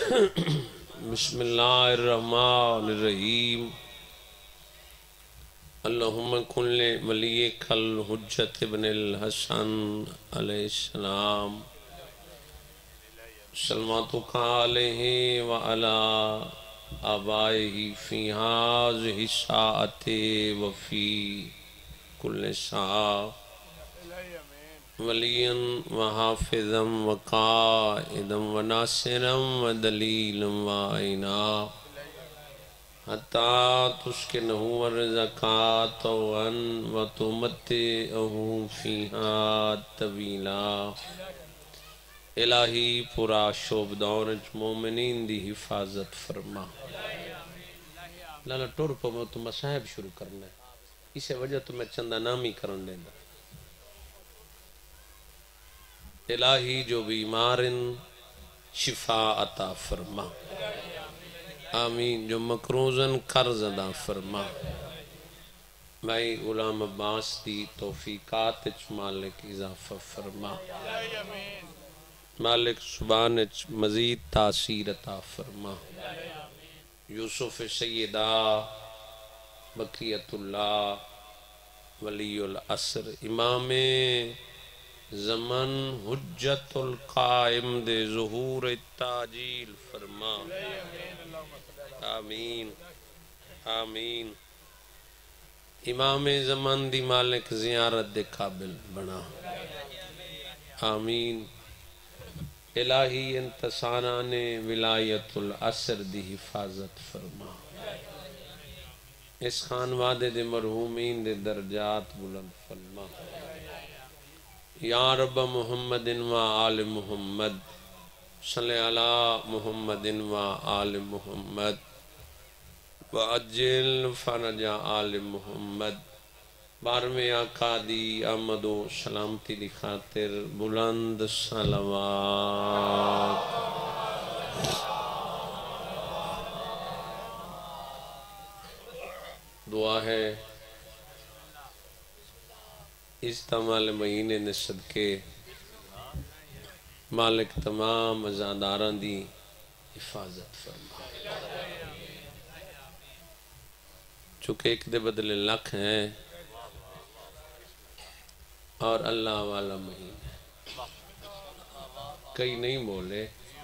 بسم اللہ الرحمن الرحیم اللہم کن ولیک الحجت ابن الحسن علیہ السلام صلواتک علیہ وعلا آبائہ فی ہذہ الساعۃ وفی کل ساعۃ ولیا وحافظا وقائدا وناصرا ودلیلا وعینا حتی تسکنہ ورزقاتا وتمتعہ فیہا طویلا۔ الہی پورا شوب دورج مومنین دی حفاظت فرما۔ لالا ٹور پہ میں تو مسائب شروع کرنا ہے، اسے وجہ تو میں چندہ نامی کرن دینا۔ الہی جو بیمارن شفا عطا فرما، آمین۔ جو مکروزن قرض ادا فرما، میں غلام عباس دی توفیقات اچ مالک اضافہ فرما، مالک زبان اچ مزید تاثیر عطا فرما۔ یوسف سیدہ بقیت اللہ ولی العصر امام زمن حجت القائم دے ظہور تاجیل فرما، آمین آمین۔ امام زمان دی مالک زیارت دے قابل بنا، آمین۔ الہی انتصاران ولایت العصر دی حفاظت فرما، اس خانوادے دے مرحومین دے درجات بلند فرما۔ یا رب محمد و آل محمد صلی علی محمد و آل محمد وعجل فرج آل محمد۔ بارہویں آقا دی آمد و سلامتی دی خاطر بلند صلوات۔ دعا ہے استعمال مہینے نے صدقے مالک تمام ازاداران دی حفاظت فرما، چونکہ ایک دے بدلے لکھ ہیں اور اللہ والا مہینہ، کئی نہیں بولے،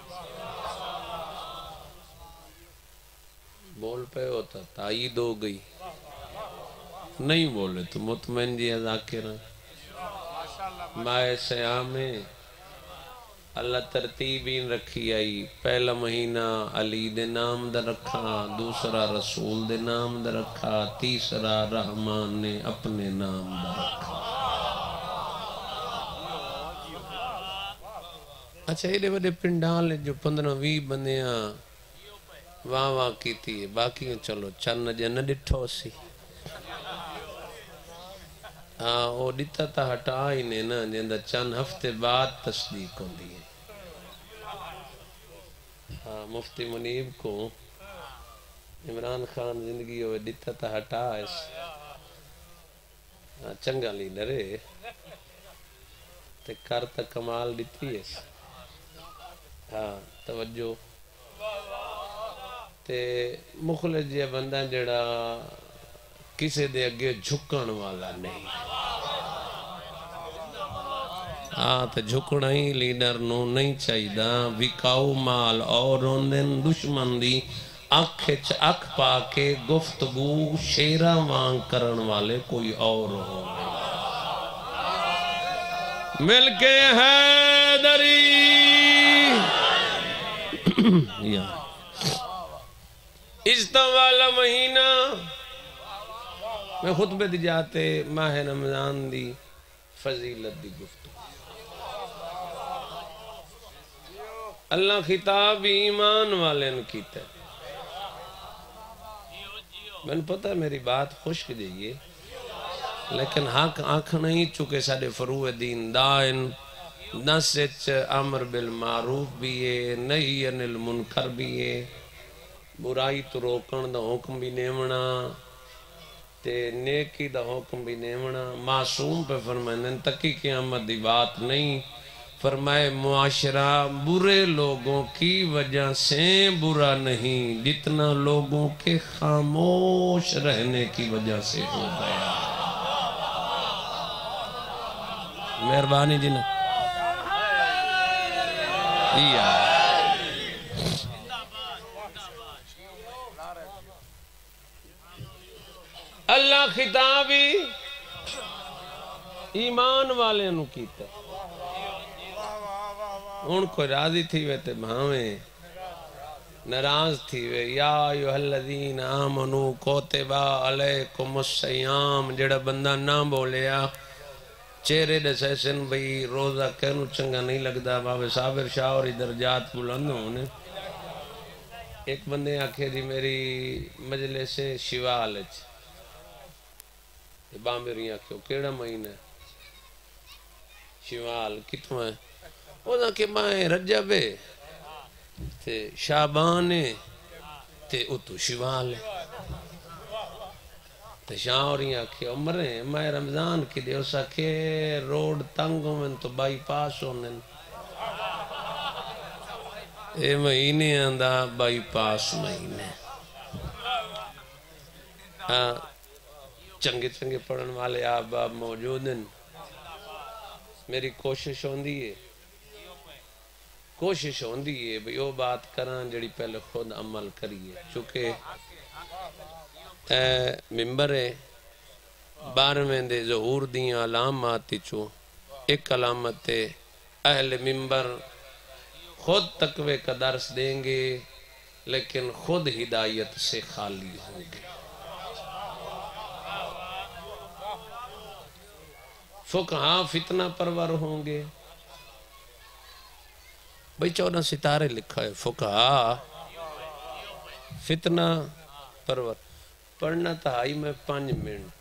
بول پہ ہوتا تائید ہو گئی، نہیں بولے تو مطمئن جی ذاکرہ ماہ سیاہ میں اللہ ترتیبین رکھی آئی۔ پہلا مہینہ علی دے نام دا رکھا، دوسرا رسول دے نام دا رکھا، تیسرا رحمان نے اپنے نام دا رکھا۔ اچھا ایڈے بڑے پنڈال جو 15-20 بندیاں واہ واہ کی تھی، باقی چلو چند جن ڈٹھو سی، ہاں وہ ڈٹھا تا ہٹا ہی نے نا، جندہ چند ہفتے بعد تصدیق ہو دی ہے۔ ہاں مفتی منیب کو عمران خان زندگی ہوئے ڈٹھا تا ہٹا اس چنگا لیڈر ہے تے کرتا کمال ڈٹھی ہے۔ ہاں توجہ تے مخلص جے بندہ جڑا کسے دے اگے جھکن والا نہیں، ہاں تے جھکنا ہی لیڈر نو نہیں چاہی دا۔ وکاؤ مال اور روندن دشمن دی اکھ پا کے گفتگو شیرہ وان کرن والے کوئی اور ہو مل کے حیدری یا استوالا مہینہ میں خطبے دی جاتے ماہ رمضان دی فضیلت دی گفتگو، اللہ خطاب ایمان والے نے کیتا ہے۔ میں نے پتہ میری بات خشک جائیے لیکن حق آنکھ نہیں، چکے ساڑے فروع دین دائن نسچ امر بالمعروف بھی ہے، نہی عن المنکر بھی ہے، برائی تو روکن دا حکم بھی نیمنا تے نیکی دا حکم بھی نیمنا۔ معصوم پہ فرمائن تکی قیامت دی بات نہیں، فرمائے معاشرہ برے لوگوں کی وجہ سے برا نہیں جتنا لوگوں کے خاموش رہنے کی وجہ سے ہو گیا۔ مہربانی جی نا اللہ خطابی ایمان والے نو کیتا ان کو راضی تھی وے تے بھاویں ناراض تھی وے یا ایھا الذین آمنو کتب علیکم الصیام جڑا بندہ نہ بولیا چہرے دے سیسن بھئی روزہ کہنو چنگا نہیں لگدا بابے صابر شاہ اور درجات بلند ہونے ایک بندے آکھے دی میری مجلس شوال بامبری آکھے کیڑا مہینہ ہے شوال کتوں ہے وہ دا کہ میں رجب ہے تے شعبان ہے تے اتو شوال ہے تے شاوری آکھے عمر ہے میں رمضان کی دے اسا کہ روڈ تنگ ہومن تو بائی پاس ہونن اے مہینے آندہ بائی پاس مہینے چنگے چنگے پڑھن والے آپ موجود ہیں میری کوشش ہوندی ہے بھئی وہ بات کران جڑی پہلے خود عمل کریے چونکہ ممبر ہے 12ویں دے ظہور دیاں علامات چوں ایک علامت ہے اہل ممبر خود تقوی کا درس دیں گے لیکن خود ہدایت سے خالی ہوں گے فقہاء فتنہ پرور ہوں گے بھئی 14 ستارے لکھا ہے فقہاء فتنہ پرور پڑھنا تھا میں 5 منٹ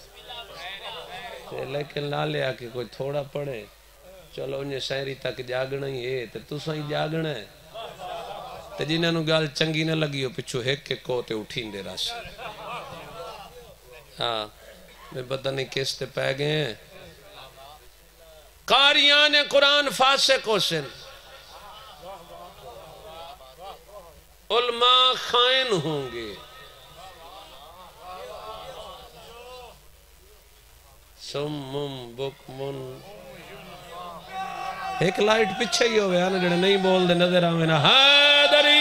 لیکن لالے آکے کوئی تھوڑا پڑھے چلو انہیں شہری تک جاگنا ہی ہے تو تساں ہی جاگنا ہے تو جنہاں نو گال چنگی نہ لگی ہو پچھو ہیک کے کوتے اٹھین دے راس ہاں میں پتہ نہیں کس تے پہ گئے ہیں قاریان قرآن فاسق حسن علماء خائن ہوں گے سمم بکمن ایک لائٹ پچھے ہی ہوئے آنا جڑے نہیں بول دے نظر آمیں نا حیدری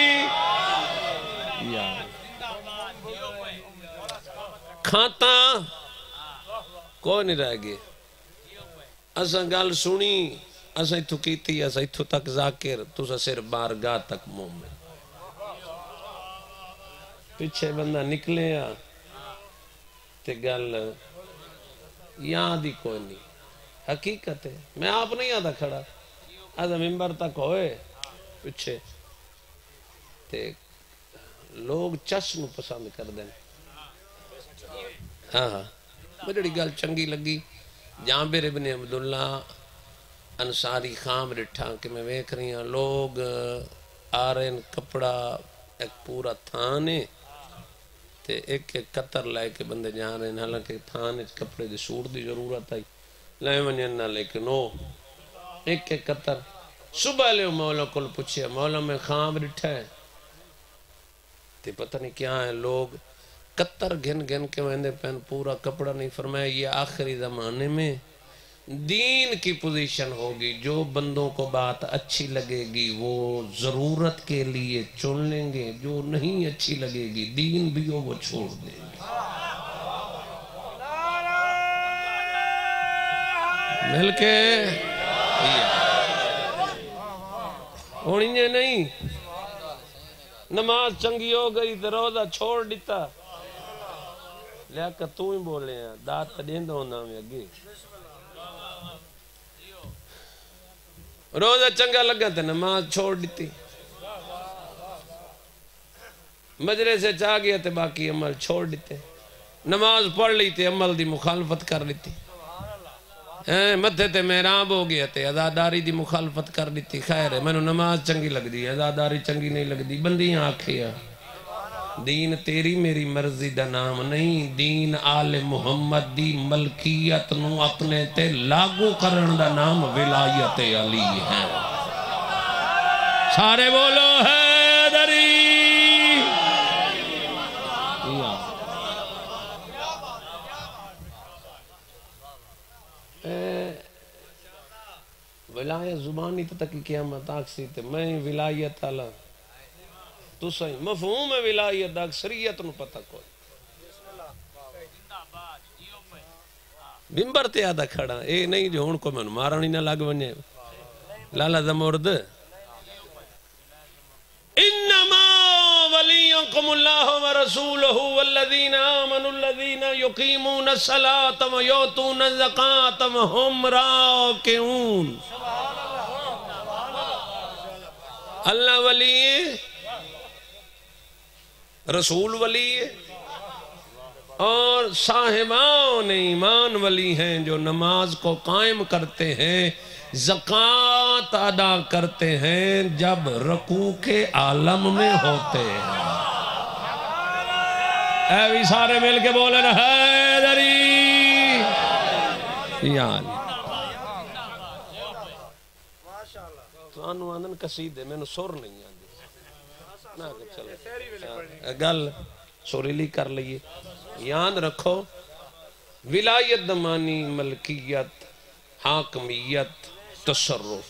کھاتا کوئی نہیں رہ گئے اساں گال سنی اساں اتھو کیتی اساں اتھو تک ذاکر تسا صرف بارگاہ تک مومن پچھے بندہ نکلے آ تے گل یہاں دی کوئی نہیں حقیقت ہے میں آپ نہیں آدھا کھڑا آدھا ممبر تک ہوئے پچھے تے لوگ چشم پسند کر دیں ہاں مجھڑی گل چنگی لگی جابر ابن عبداللہ انصاری خام رٹھا کہ میں ویکھ رہی ہوں لوگ آ رہے ہیں کپڑا ایک پورا تھانے تے ایک قطر لائے کے بندے جا رہے ہیں حالانکہ تھانے کپڑے دے سوٹ دی ضرورت آئی لائے منینا لیکن او ایک قطر صبح لے مولا کل پوچھے مولا میں خام رٹھا ہے تے پتہ نہیں کیا ہے لوگ قطر گھن گھن کے وہندے پہن پورا کپڑا نہیں فرمایا یہ آخری زمانے میں دین کی پوزیشن ہوگی جو بندوں کو بات اچھی لگے گی وہ ضرورت کے لیے چن لیں گے جو نہیں اچھی لگے گی دین بھی ہو وہ چھوڑ دیں گے مل کے ہونی نہیں نماز چنگی ہو گئی تو روزہ چھوڑ دیتا لیا کہ تو ہی بولے ہیں دات دین دو ہونا میں اگے روزہ چنگا لگا تھا نماز چھوڑ دیتی مجرے سے چاہ گیا تھے باقی عمل چھوڑ دیتے نماز پڑھ لی تھے عمل دی مخالفت کر لیتی مدھے تے محراب ہو گیا تھے عزاداری دی مخالفت کر لیتی خیر ہے میں نے نماز چنگی لگ دی عزاداری چنگی نہیں لگ دی بندیاں آکھیا دین تیری میری مرضی دا نام نہیں، دین آل محمد دی ملکیت نو اپنے تے لاگو کرن دا نام ولایت علی ہے۔ سارے بولو حیدری۔ ولایت زبانی تک قیامت آکسی تے میں ولایت اللہ تو صحیح مفہوم ہے ولایت دا اکثریت نو پتہ کوئی بمبر تے آدھا کھڑا اے نہیں جو ہون کو میں مارانی نہ لگ ونجے لالا دا مرد انما ولیکم اللہ ورسولہ والذین آمنوا الذین یقیمون الصلاة ویؤتون الزکاة وہم راکعون۔ اللہ ولی ہے، رسول ولی ہے، اور صاحبان ایمان ولی ہیں جو نماز کو قائم کرتے ہیں، زکوٰۃ ادا کرتے ہیں جب رکوع کے عالم میں ہوتے ہیں۔ اے بھی سارے مل کے بولن حیدری یا علی۔ تو انو آندن قصیدے میں نو سر نہیں آندی نا کہ چلے گل سوریلی کر لئیے۔ یاد رکھو ولایت دمانی ملکیت حاکمیت تصرف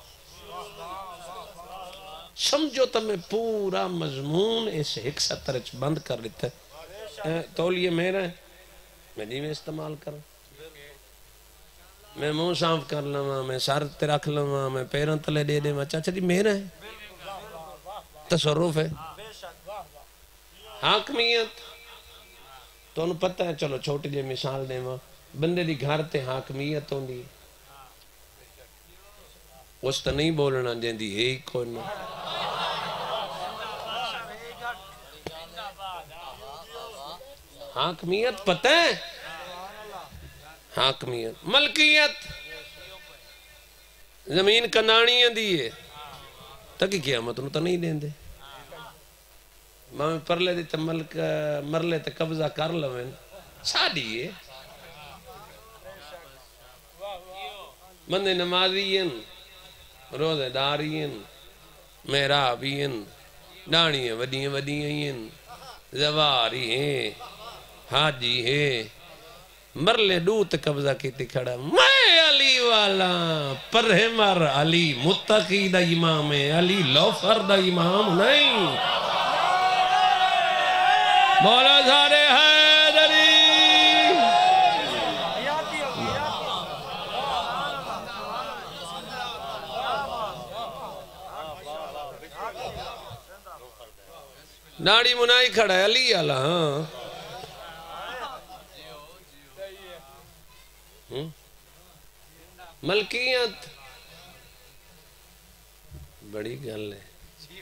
سمجھو تمہیں پورا مضمون اس ایک سطرچ بند کر لیتا ہے۔ تولیے میرا ہے میں جی میں استعمال کروں، میں منہ صاف کر لوں، میں سر تے رکھ لوں، میں پیروں تلے دے دے، چاچا جی میرا ہے، تصرف ہے، حاکمیت تو انہوں پتہ ہے۔ چلو چھوٹی جے مثال دے ماں بندے دی گھر تے حاکمیت ہوں دی اس تا نہیں بولنا جن دی ہے ہی کوئی نہ۔ حاکمیت پتہ ہے، حاکمیت ملکیت زمین کنانی دی ہے تاکہ قیامت نو تا نہیں دیں دے ماں پرلے دی تا ملک مرلے تا قبضہ کر لویں ساڑی ہے۔ بندے نمازین روزے دارین محرابین ڈانیاں وڈیاں وڈیاں زواری ہیں حاجی ہیں مرلے دوت قبضہ کیتی کھڑا میں علی والا پرہ مر علی متقی دا امام ہے، علی لوفر دا امام نہیں۔ مولا سارے حیدری ناڑی منائی کھڑا ہے علی والا۔ ہاں ملکیت بڑی گل ہے،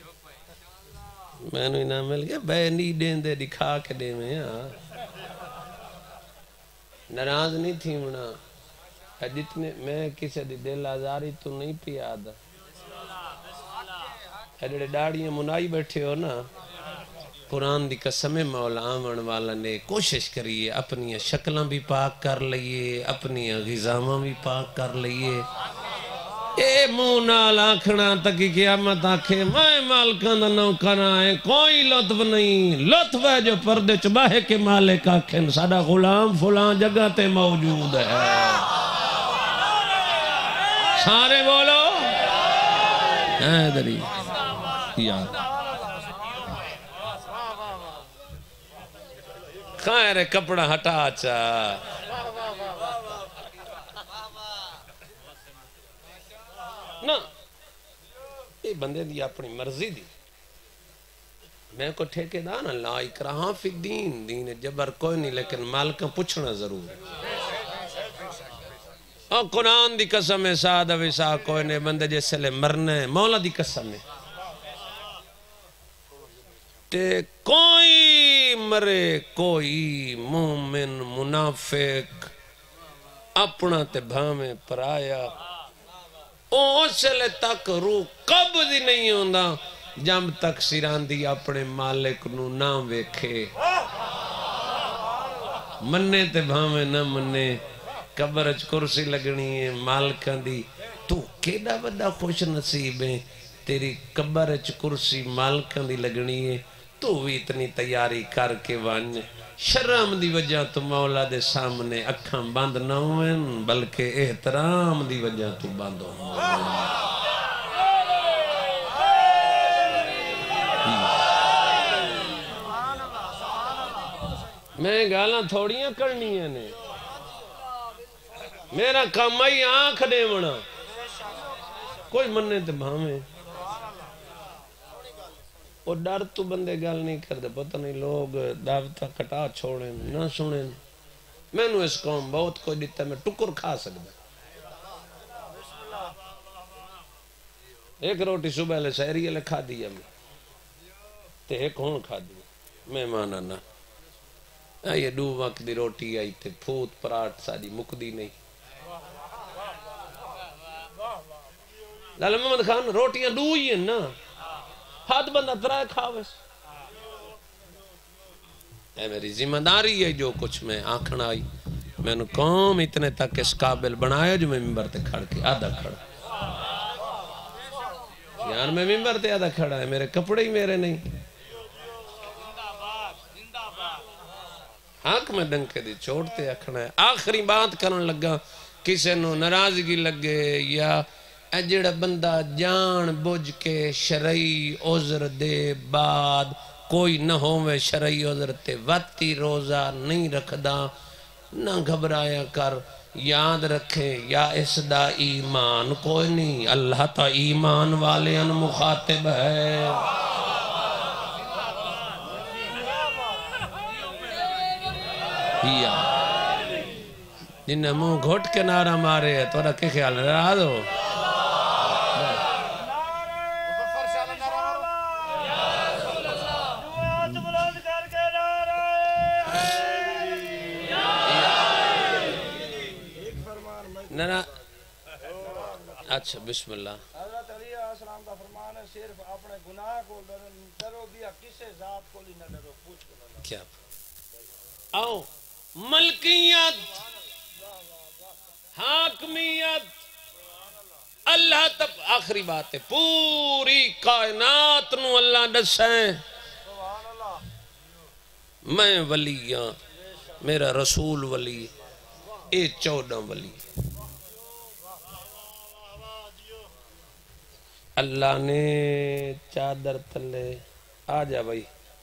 میں نے انعام مل گیا بے نہیں دین دے دکھا کے دے میں ناراض نہیں تھی منا جتنے میں کسی دی دل آزاری تو نہیں پیا دا ایڈے ڈاڑیاں منائی بیٹھے ہو نا۔ قرآن دی قسم مولا آمن والا نے کوشش کریے اپنی شکلیں بھی پاک کر لئیے، اپنی غذاواں بھی پاک کر لئیے۔ اے مونا لاکھنا تکی قیامت آکھے میں مالکان دا نوکر آئے کوئی لطف نہیں، لطف ہے جو پردے چباہے کے مالک آکھیں ساڑا غلام فلان جگہ تے موجود ہے۔ سارے بولو حیدری یا خیر کپڑا ہٹا چا نا یہ بندے دی اپنی مرضی دی میں کو ٹھیکے دانا لا اکراہ فی الدین دین جبر کوئی نہیں لیکن مالکہ پوچھنا ضرور اور قرآن دی قسم ہے سادہ ویسا کوئی نہیں بندے جیسے لے مرنے مولا دی قسم ہے تے کوئی مرے کوئی مومن منافق اپنا تے بھامے پرایا اسلے تک روح قبض نہیں ہوندہ جب تک سراندی اپنے مالک نو نہ ویکھے مننے تے بھاویں نہ مننے قبر اچ کرسی لگنی ہے مالکاں دی تو کیڑا بڑا خوش نصیب ہے تیری قبر اچ کرسی مالکاں دی لگنی ہے تو بھی اتنی تیاری کر کے ون شرم دی وجہ تو مولا دے سامنے اکھاں بند نہ ہوئن بلکہ احترام دی وجہ تو بند ہوئن میں گالاں تھوڑیاں کرنی ہیں نے میرا کام ہی آنکھ دے منا کوئی مننے تے بھاویں وہ ڈر تو بندے گل نہیں کرتے پتہ نہیں لوگ دعوتہ کٹا چھوڑیں نہ سنیں میں نے اس قوم بہت کوئی دیتا میں ٹکر کھا سکتا ایک روٹی صبح لے سہری لے کھا دیا میں تے ایک ہون کھا دیا میں مانا نہ یہ دو وقت دی روٹی آئی تے پھوت پراٹ ساری مکدی نہیں لالا محمد خان روٹیاں دو ہی ہیں نا ہاتھ بندہ ترائے کھاوس اے میری ذمہ داری ہے جو کچھ میں آنکھنا آئی میں نے قوم اتنے تک اس قابل بنایا جو میں ممبر تے کھڑ کے آدھا کھڑا یار میں ممبر تے آدھا کھڑا ہے میرے کپڑے ہی میرے نہیں حق میں ڈنکے دی چھوڑتے اکھنا ہے آخری بات کرن لگا کسے نو ناراضگی لگے یا جڑا بندہ جان بوجھ کے شرعی عذر دے بعد کوئی نہ ہووے شرعی عذر تے وقتی روزہ نہیں رکھدا نہ گھبرایا کر یاد رکھے یا اس دا ایمان کوئی نہیں اللہ تا ایمان والے ان مخاطب ہے جنہیں منہ گھٹ کے نعرہ مارے ہے تو رکھے خیال رہا دو اچھا بسم اللہ حضرت علی علیہ السلام کا فرمان ہے صرف اپنے گناہ کو ڈرو گیا کسے ذات کو لی نہ ڈرو پوچھ کو کیا آؤ ملکیت حاکمیت اللہ تب آخری بات ہے پوری کائنات نو اللہ دسیں میں ولی ہاں میرا رسول ولی اے 14 ولی اللہ نے چادر تلے آ جا بھائی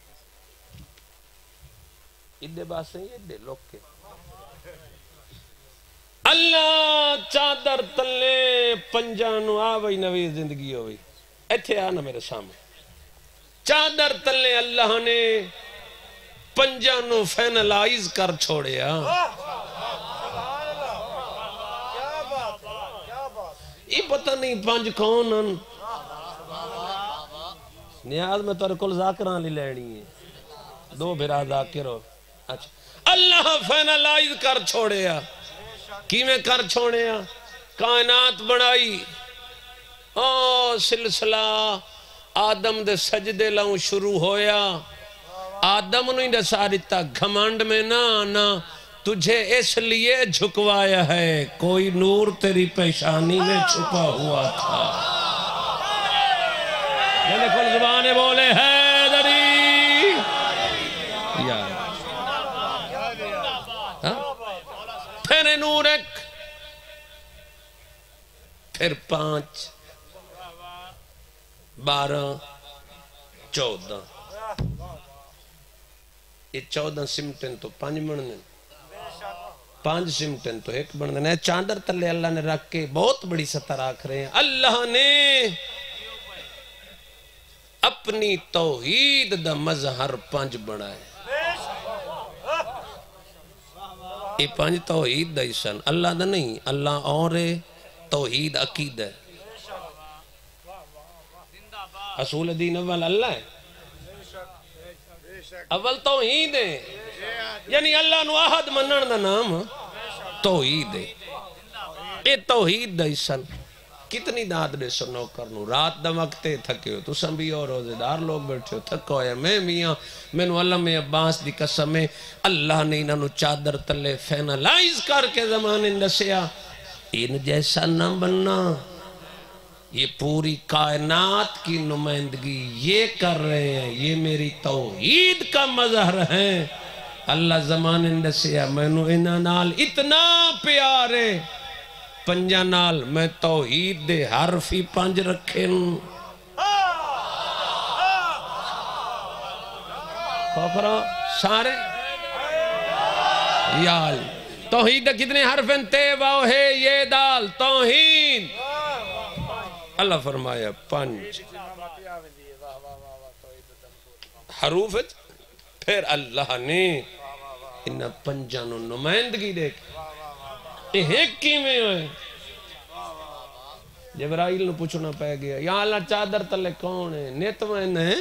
ادھے بات نہیں ادھے لوگ کے اللہ چادر تلے پنجانو آ بھائی نوی زندگی ہوئی ایتھے آنا میرے سامنے چادر تلے اللہ نے پنجانو فینلائز کر چھوڑے یہ پتہ نہیں پانچ کون ان نیاز میں تو کل ذاکران لی لینی ہے 2 بھرا ذاکر ہو اچھا اللہ فینلائز کر چھوڑے کی میں کر چھوڑے کائنات بڑھائی سلسلہ آدم دے سجدے لاؤں شروع ہویا آدم نہیں دسا دیتا گھمانڈ میں نہ آنا تجھے اس لیے جھکوایا ہے کوئی نور تیری پیشانی میں چھپا ہوا تھا میں نے کل زبانے بولے حیدری یا پھر نور ایک پھر 5 12 14 یہ 14 سمٹن تو 5 بننے 5 سمٹن تو 1 بننے چاندر تلے اللہ نے رکھ کے بہت بڑی سطح رکھ رہے ہیں اللہ نے اپنی توحید دا مظہر 5 بنائے یہ 5 توحید دا حصہ اللہ دا نہیں اللہ اور توحید عقید ہے اصول دین اول اللہ ہے اول توحید ہے یعنی اللہ نو احد منن دا نام توحید ہے یہ توحید دا حصہ کتنی داد دے سو نوکر نو رات دا وقتے تھکے ہو تساں بھی اور روزے دار لوگ بیٹھے ہو تھکو ہے میں میاں میں نو علم عباس دی قسم ہے اللہ نے انہاں نو چادر تلے فینالائز کر کے زمانے دسیا ان جیسا نہ بننا یہ پوری کائنات کی نمائندگی یہ کر رہے ہیں یہ میری توحید کا مظہر ہے اللہ زمانے دسیا میں نو انہاں نال اتنا پیارے پنجا نال میں توحید دے حرفی پنج رکھے خوفرہ سارے یال توحید کتنے حرف ہیں تے واو ہے یہ دال توحید اللہ فرمایا پنج حروف پھر اللہ نے انہا پنجانوں نمائندگی دیکھ ایک کی میں ہوئے جبرائیل نے پوچھنا پہ گیا یا اللہ چادر تلے کون ہے نیتوین ہے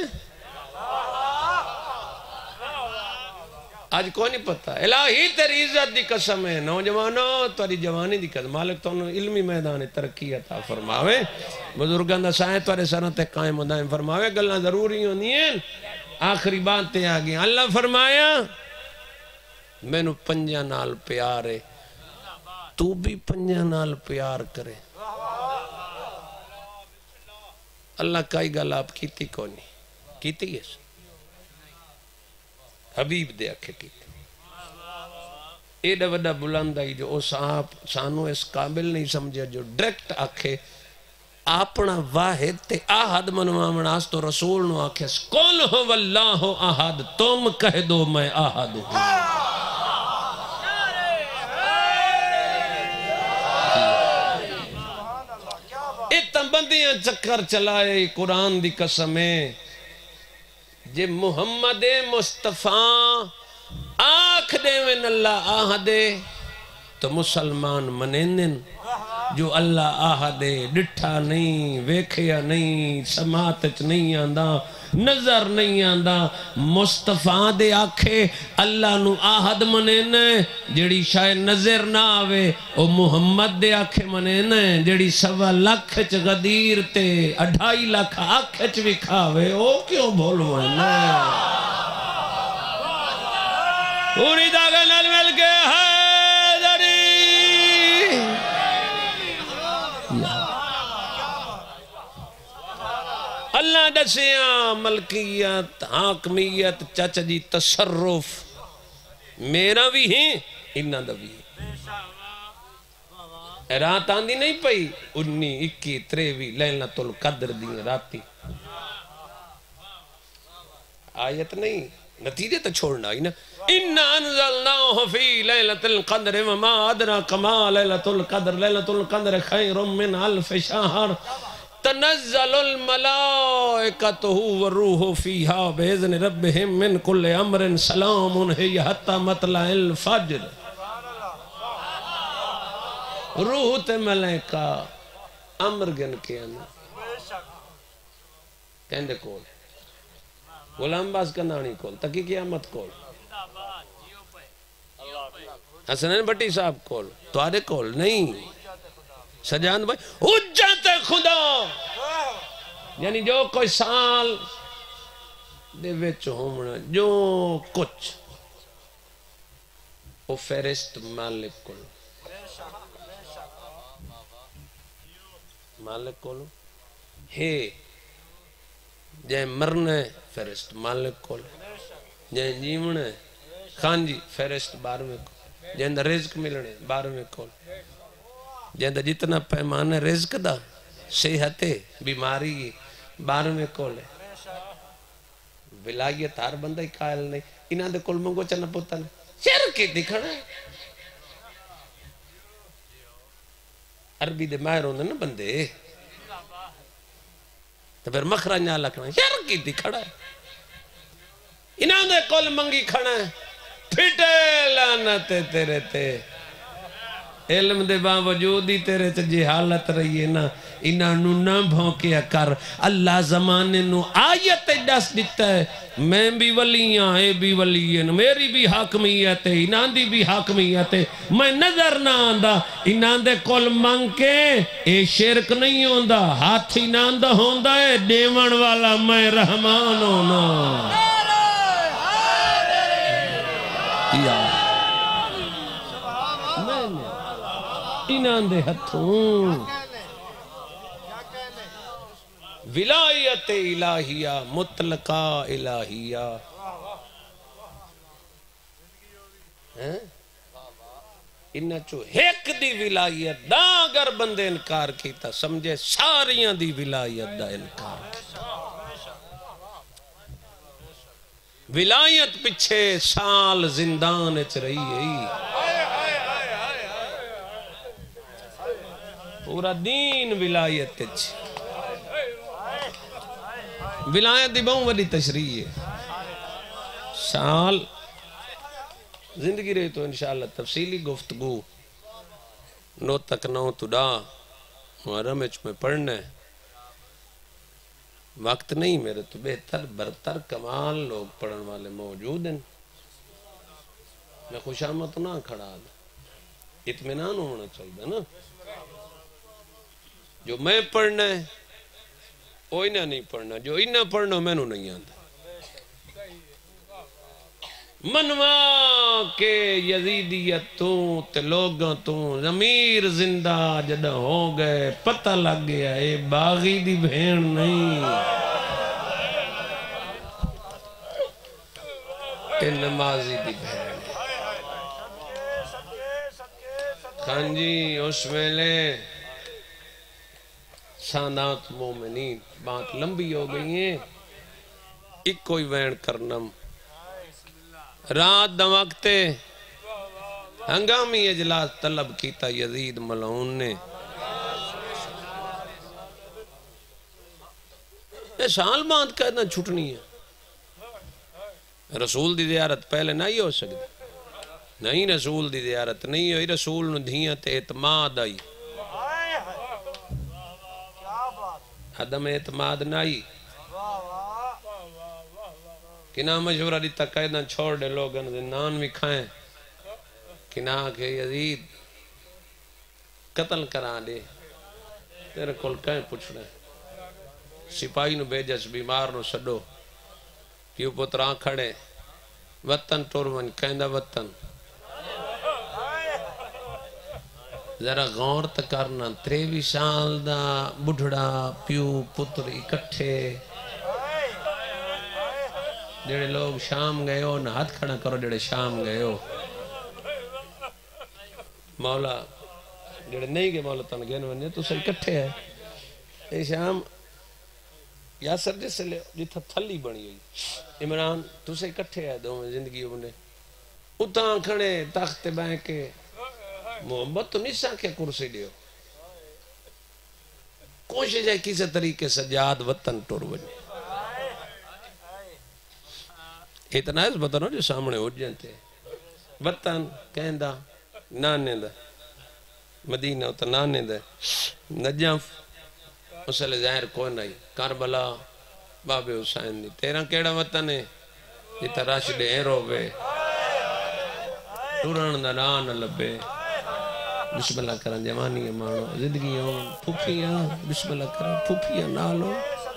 آج کوئی نہیں پتا الہی تیری عزت دی قسم ہے نوجوانوں تیری جوانی دی قسم مالک تو علمی میدان ترقی عطا فرماوے بزرگاں دا سائیں تیرے سروں تے قائم دائم فرماوے گلاں ضروری ہونی ہیں آخری باتیں آگئیں اللہ فرمایا میں نو پنجا نال پیار ہے تو بھی پنجا نال پیار کرے اللہ کائی گل آپ کیتی کونی کیتی ہے حبیب دے آکھے کیتی ایڈا وڈا بلند آئی جو او صاحب سانو اس قابل نہیں سمجھے جو ڈریکٹ آکھے اپنا واحد تے آہد منوامن آس تو رسول نو آکھے قل ہو واللہ آہد تم کہہ دو میں آہد ہوں اتن بندیاں چکر چلائے قرآن دی قسمیں جے محمد مصطفیٰ آنکھ دے من اللہ آہدے تو مسلمان منینن جو اللہ آہدے ڈٹھا نہیں ویکھیا نہیں سماعتچ نہیں آندہ نظر نہیں آندہ مصطفیٰ دے آکھے اللہ نو آہد منینے جڑی شاید نظر نہ آوے او محمد دے آکھے منینے جڑی 1.25 لاکھ غدیر تے 2.5 لاکھ آکھچ بھی کھاوے او کیوں بھولو ہے نا پوری داغے نال مل کے حیدری اللہ دسیاں ملکیت حاکمیت چاچا جی تصرف میرا بھی ہیں انہاں دا بھی رات آندی نہیں پئی 19 21 23 لیلۃ القدر دی راتی آیت نہیں نتیجے تو چھوڑنا ہی نا اِنَّا أَنزَلْنَاهُ فِي لَيْلَةِ الْقَدْرِ وَمَا أَدْرَاكَ مَا لَيْلَةُ الْقَدْرِ لَيْلَةُ الْقَدْرِ خَيْرٌ مِّنْ أَلْفِ شَهْرٍ تنزل الملائکتہ والروح فیہا بإذن ربہم من کل امر سلام ہی حتی مطلع الفجر روح تے ملائکہ امر گن کے اندر کہندے کول غلام باز کنانی کول تکی قیامت کول حسنین بٹی صاحب کول توارے کول نہیں سجان بھائی حجت خدا یعنی جو کوئی سال دے وچ ہومنا جو کچھ وہ فہرست مالک کول مالک کول ہے جائے مرنے فہرست مالک کول جائے جیونے خان جی فہرست 12ویں کول جائے رزق ملنے 12ویں کول جہاں جتنا پیمانہ رزق دا صحت بیماری 12ویں کول ہے ولایت ہر بندہ ہی قائل نہیں انہاں دے کول منگو چنا پوتا نہیں شرک دکھنا ہے عربی دے ماہر ہوندے نا بندے تو پھر مخرج نہ لکھنا شرک دکھنا ہے انہاں دے کول منگی کھنا ہے پھٹے لعنت تیرے تے علم دے باوجود ہی تیرے چ حالت رہی ہے نا انہوں نہ بھونکیا کر اللہ زمانے نو آیت دس دیتا ہے میں بھی ولی ہاں اے بھی ولی ہیں میری بھی حاکمیت ہے انہاں دی بھی حاکمیت ہے میں نظر نہ آندا انہاں دے کول منگ کے اے شرک نہیں ہوندا ہاتھ انہاں دا ہوندا ہے دیون والا میں رحمان ہونا یا انہاں دے ہتھوں ولایت الہیہ مطلقہ الہیہ انہاں چو ایک دی ولایت دا اگر بندے انکار کیتا سمجھے ساریاں دی ولایت دا انکار ولایت پچھے سال زندان اچ رہی ہے پورا دین ولایت اچ ولایت دی بہوں وڈی تشریح ہے سال زندگی رہی تو انشاءاللہ تفصیلی گفتگو نو تک نو تدا محرم اچ میں پڑھنا ہے وقت نہیں میرے تو بہتر برتر کمال لوگ پڑھن والے موجود ہیں میں خوشامت نہ کھڑا دا اطمینان ہونا چاہیے نا جو میں پڑھنا ہے وہ انہیں نہیں پڑھنا جو انہیں پڑھنا میں نو نہیں آتا منوا کے یزیدیت تے لوگاں تو ضمیر زندہ جدہ ہو گئے پتہ لگ گیا اے باغی دی بھین نہیں اے نمازی دی بھین خان جی اس ویلے سادات مومنین بات لمبی ہو گئی ہیں ایک کوئی وین کرنم رات دا وقت ہنگامی اجلاس طلب کیتا یزید ملعون نے یہ سال بعد کہنا چھٹنی ہے رسول دی زیارت پہلے نہیں ہو سکتی نہیں رسول دی زیارت نہیں ہوئی رسول نو دھیت اعتماد آئی عدم اعتماد نہیں کنا مشورہ دیتا قیدہ چھوڑ دے لوگاں دے نان بھی کھائیں کنا کہ یزید قتل کرا دے تیرے کل کہیں پوچھ رہے سپاہی نو بیجس بیمار نو سڈو پیو پتران کھڑے وطن ٹورون کہندہ وطن ذرا غور تکرنا 23 سال دا بڑھڑا پیو پتر اکٹھے جڑے لوگ شام گئے ہو نہ ہاتھ کھڑا کرو جڑے شام گئے ہو مولا جڑے نہیں گئے مولا تن گئے نونے تو سے اکٹھے ہے اے شام یاسر جس سے لے جتھا تھلی بنی ہوئی عمران تو سے اکٹھے ہے دو میں زندگی ہونے اتاں کھڑے تخت بین کے محبت تو نہیں ساکھے کرسی دیو کوشش ہے کسی طریقے سجاد وطن ٹور بنے اتنا اس بطنوں جو سامنے ہو جانتے وطن کہندہ نانے دا مدینہ ہوتا نانے دا نجف مسئلہ ظاہر کوئی نہیں کربلا باب حسین دی تیرا کیڑا وطن ہے جتا راشد ایرو بے ٹورن دا نان لبے بسم اللہ کرن جوانی مانو زندگی ہوں پھوپیاں بسم اللہ کرن پھوپیاں نالو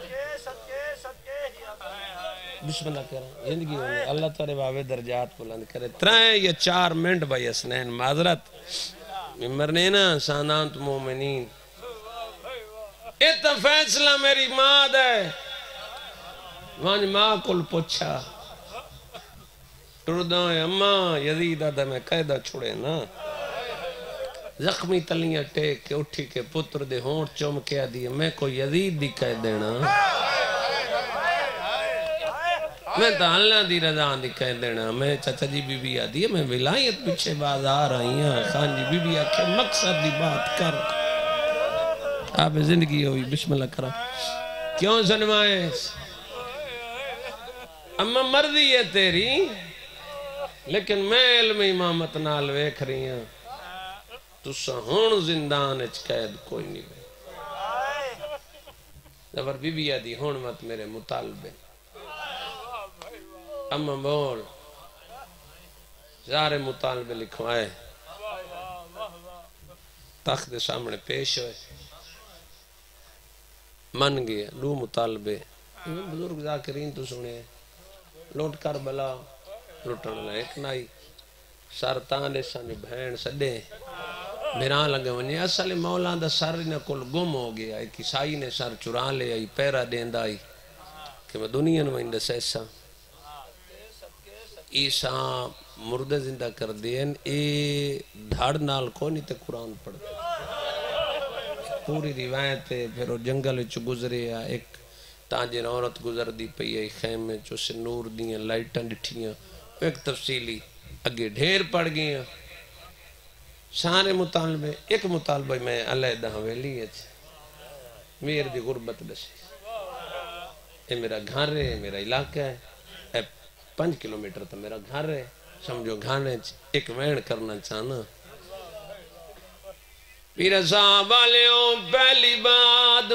بسم اللہ کرن زندگی ہوں اللہ تعالی بابے درجات بلند کرے 3 یا 4 منٹ بھائی اسنین معذرت مرنے نا سانانت مومنین اتنا فیصلہ میری ماں دے وانج ماں کل پوچھا ٹردوں اماں یزید آدھا میں قیدہ چھوڑے نا زخمی تلیاں ٹیک کے اٹھی کے پتر دے ہونٹ چوم کیا دیئے میں کو یزید دی کہہ دینا میں تا اللہ دی رضا دی کہہ دینا میں چچا جی بی بی آدھی ہے میں ولایت پچھے بازار آئی ہیں خان جی بی بی آکھے مقصد دی بات کر آپ زندگی ہوئی بسم اللہ کرا کیوں سنوائے اما مرضی ہے تیری لیکن میں علم امامت نال ویکھ رہی ہوں تسا ہون زندان اچ قید کوئی نہیں بے زبر بی بی آدھی ہون مت میرے مطالبے اما بول سارے مطالبے لکھوائے تخت دے سامنے پیش ہوئے من گیا دو مطالبے بزرگ ذاکرین تو سنے لوٹ کربلا لوٹن لائے ایک نائی سر تانے سانے بہن سڈے میران لگے ونی اصل مولا دا سر نے کل گم ہو گیا ایک عیسائی نے سر چران لے آئی پیرا دیندہ آئی کہ میں دنیا میں اندہ سیسا عیسیٰ مردہ زندہ کر دین اے دھاڑ نال کونی تے قرآن پڑھتے پوری روایت ہے پھر وہ جنگل چو گزرے ایک تاجر عورت گزر دی پئی ہے خیمے چو سے نور دیاں لائٹاں ڈٹھیاں ایک تفصیلی اگے ڈھیر پڑ گئیاں سارے مطالبے ایک مطالبہ میں علیحدہ حویلی ہے میرے دی غربت دسی اے میرا گھر ہے میرا علاقہ ہے اے 5 کلومیٹر تو میرا گھر ہے سمجھو گھانے ایک وین کرنا چاہنا پیر صاحب والیوں پہلی بات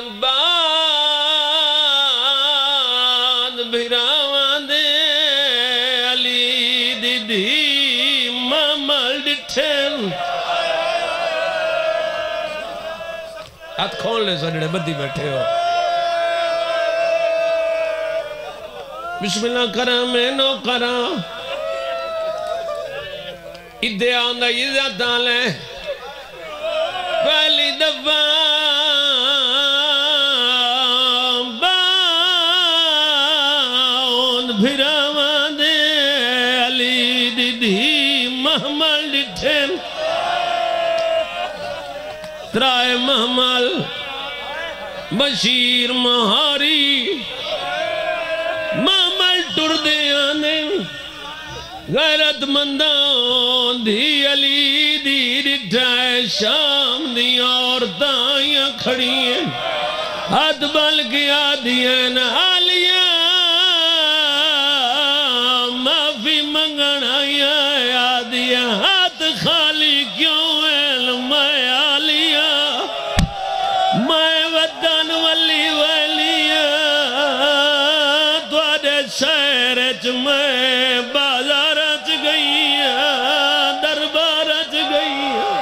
بھراوان دے علی دی دی مامل ڈٹھن ہاتھ کھول لے سڑے بدی بیٹھے ہو بسم اللہ کرا میں نو کرا ادھے آندہ عزت آلے پہلی دفعہ باؤن بھراوان دے علی دی دی محمل ڈٹھن ترائے محمل بشیر مہاری محمل ٹر دے آنے غیرت مندان دی علی دی ڈٹھائے شام دی عورتائیاں کھڑی ہیں ہاتھ بل گیا دین آلیاں معافی منگن آئیاں آدیاں ہاتھ خالی کیوں میں آلیاں میں ودن ولی ولیاں توڑے شہرچ میں بازارچ گئیاں دربارچ گئیاں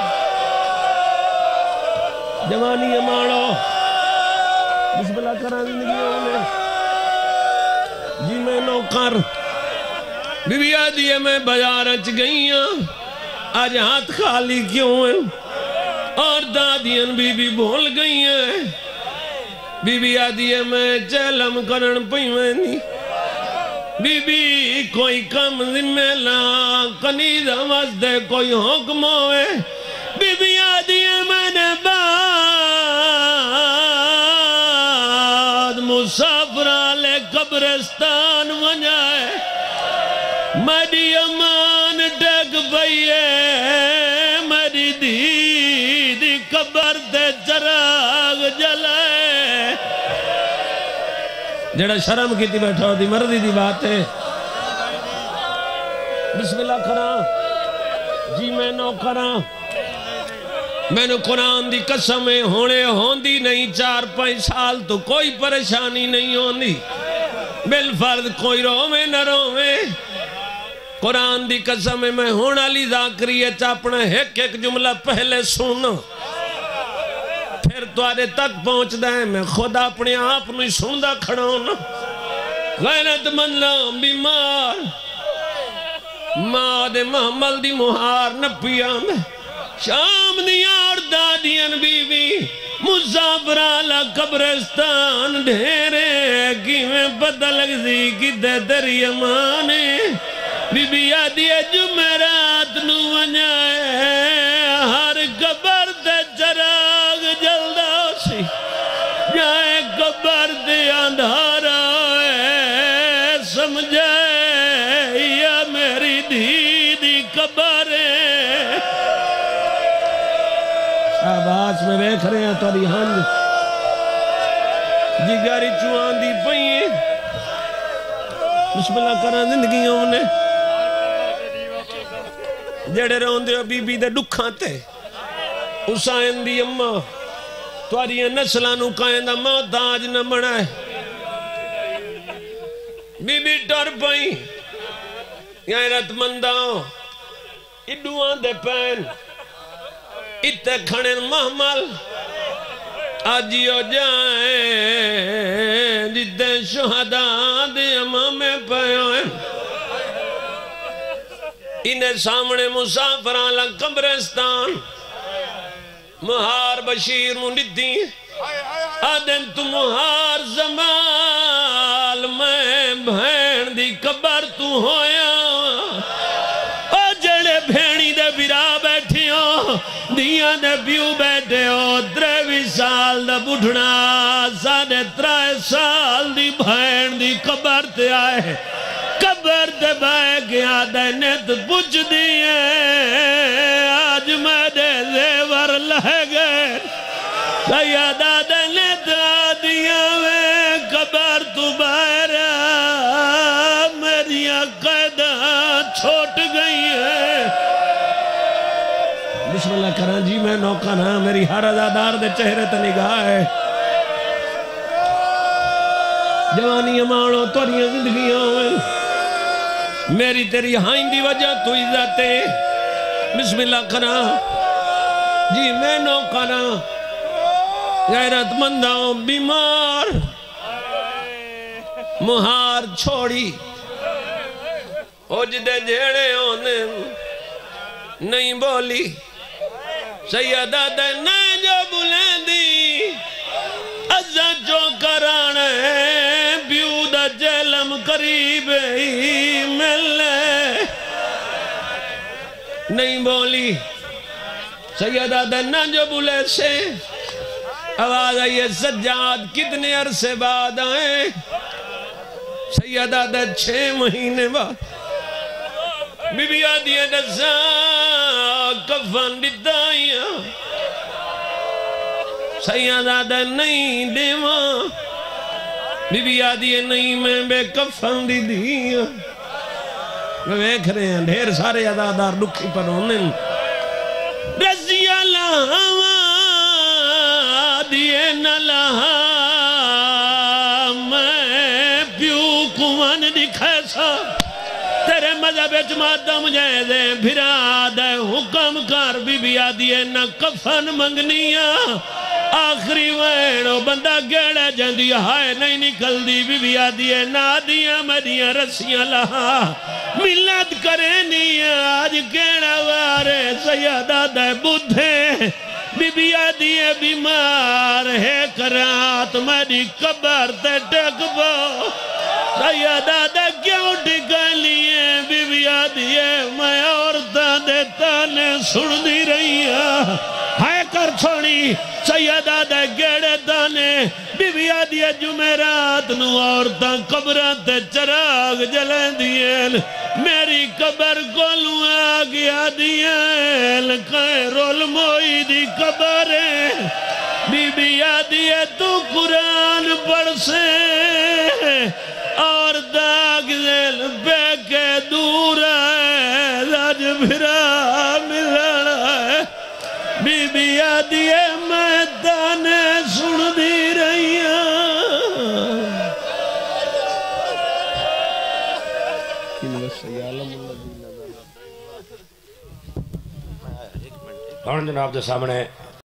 جوانی ماڑو بسم اللہ کرا زندگیوں میں جی میں نوکر بی بی آدھی ہے میں بازارچ گئیاں آج ہاتھ خالی کیوں ہیں اور دادیاں بی بی بھول گئی ہیں بی بی آدھی ہے میں چلم کرن پئی میں نہیں بی بی کوئی کم ذمہ لا قنیدہ وزدے کوئی حکم ہوئے بی بی آدھی ہے میں نے بعد مسافرہ لے قبرستان ونجائے میری امان ڈگ بھئیے میری دی قبر دے چراغ جلائے جڑا شرم کی تھی بیٹھا ہوتی مردی دی بات ہے بسم اللہ کرا جی میں نو کرا میں نے قرآن دی قسمیں ہونے ہوندی نہیں 4-5 سال تو کوئی پریشانی نہیں ہوندی بالفرض کوئی روے نہ روے قرآن دی قسم میں ہونا لی ذاکری ہے اپنا ایک جملہ پہلے سننا پھر توارے تک پہنچ دائیں میں خود اپنے آپ نہیں سندہ کھڑا ہونا غیرت مندہ بیمار ماں دے محمل دی مہار نہ پیان دے شام دیا اور دادیاں بی بی مسافرہ قبرستان ڈھیرے کی میں پتہ لگ سی کی دے دری امانے بی بی آدھی ہے جمعرات نو ونجائے ہر قبر دے چراغ جلدہ سی جائے قبر دے اندھارا ہے سمجھائے یا میری دی قبر ہے شہباز میں بیکھ رہے ہیں توری ہنج جگاری چوان دی پئیے بسم اللہ کرنا زندگیوں نے جڑے رہن دے بی بی دے دکھاں تے حسین دی اماں تواریاں نسلانو کائیں دا محتاج نہ بنائے بی بی ٹر پئی غیرت منداں اڈوان دے پین اتے کھڑن محمل آجیو جائیں جدے شہداء دے امام پیوئیں انہیں سامنے مسافران لگ قبرستان مہار بشیر مندی آدن تو مہار زمال میں بھین دی قبر تو ہویا او جڑے بھینی دے برا بیٹھی ہو دیاں دے پیو بیٹھے ہو 23 سال دا بڑھنا 3.5 سال دی بھین دی قبر تے آئے قبر دے بائے گیا دے نیت پوچھ دیئے آج میرے زیور لہ گئے سیدہ دے نیت آدیا میں قبر تو باہر میری قیدہ چھوٹ گئی ہے بسم اللہ کران جی میں نوکا نا میری ہر ازادار دے چہرے تے نگاہ ہے جوانی امانو توریاں زندگیاں ہوئے میری تیری ہائن دی وجہ تو عزت ہے بسم اللہ کرا جی میں نو کرا غیرت منداں بیمار مہار چھوڑی اجدے جھیڑے ہونے نہیں بولی سیدہ دے نہیں جو بلیں دی ازا جو کرانے بیودہ جیلم قریب ہی ملے نہیں بولی سیدہ دنہ جو بولے سے آواز آئیے سجاد کتنے عرصے بعد آئیں سیدہ دن 6 مہینے بعد بی بی آدھیے دسا کفن دیتائیاں سیدہ دن نہیں دیواں بی بی آدھیے نہیں میں بے کفن دی دیاں میں ویکھ رہے ہیں ڈھیر سارے عدادار دکھی پر ہونے رضی اللہ آدھیے نہ لہا میں پیو کون دکھیسا تیرے مذہب اجمادہ مجھے دے بھرا دے حکم کر بی بی آدھیے نہ کفن منگنیاں آخری ویڑو بندہ گیڑے جندی ہائے نہیں نکل دی بی بی آدھیے نادیاں مدیاں رسیاں لہا ملت کرینی آج گیڑا وارے سیدہ دے بدھے بی بی آدھیے بیمار ہے کرات میری قبر تے ٹک بو سیدہ دے کیوں ٹکا لیے بی بی آدھیے میں عورتہ دے تانے سن دی رہی ہائے کر چھوڑی سیدہ دے گیڑے دانے بی بی آدھیے جمعرات نو عورتاں قبرات چراغ جلیں دیئے میری قبر کو لوں آگیا دیئے کہیں رول موئی دی قبریں بی بی آدھیے تو قرآن پڑھ سے اور داغ دل بے کے دور ہے راج بھرا ملنا ہے بی بی آدھیے میں دانے سن دی رہی ہوں جناب دے سامنے